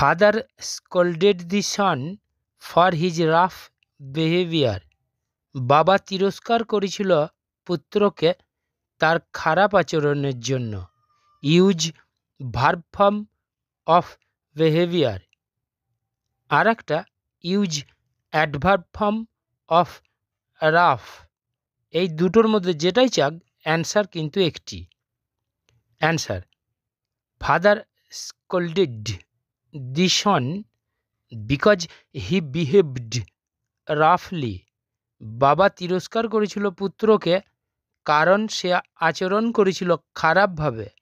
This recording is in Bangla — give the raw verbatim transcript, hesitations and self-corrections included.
Father scolded the son for his rough behaviour. বাবা তিরস্কার করেছিল পুত্রকে তার খারাপ আচরণের জন্য। Use verb form of behaviour. আর একটা use adverb form of rough. এই দুটোর মধ্যে যেটাই চাক, অ্যান্সার কিন্তু একটি। Answer father scolded the son because he behaved রাফলি। বাবা তিরস্কার করেছিল পুত্রকে কারণ সে আচরণ করেছিল খারাপভাবে।